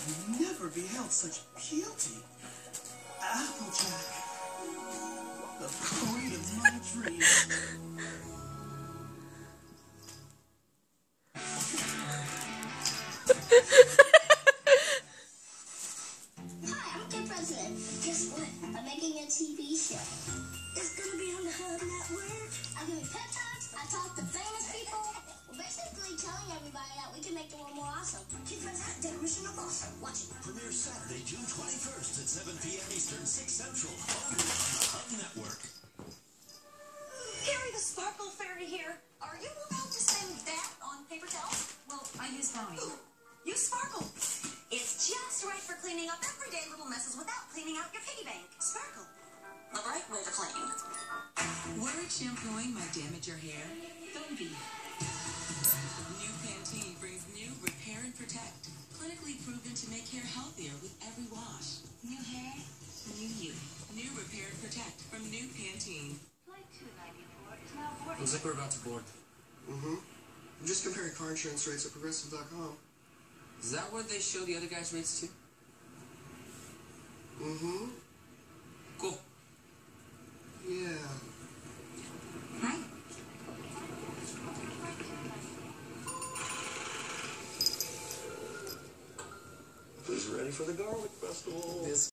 I've never beheld such beauty. Applejack, the queen of my dreams. Hi, I'm the president. Guess what? I'm making a TV show. It's gonna be on the Hub Network. I give pep talks. I talk to famous people. We're basically telling everybody that we can make the world more awesome. Kitten Definition of Awesome. Watch it. Premiere Saturday, June 21st at 7 p.m. Eastern, 6 Central. Only on the Hub Network. Harry the Sparkle Fairy here. Are you about to send that on paper towels? Well, I use Bowie. Use Sparkle. It's just right for cleaning up everyday little messes without cleaning out your piggy bank. Sparkle. The right way to clean. Worried shampooing might damage your hair? Don't be. New Pantene brings new Repair and Protect. Clinically proven to make hair healthier with every wash. New hair, new you. New Repair and Protect from New Pantene. Flight 294 is now boarding. Looks like we're about to board. I'm just comparing car insurance rates at Progressive.com. Is that where they show the other guys' rates too? Cool. Yeah. Hi. Who's ready for the Garlic Festival? This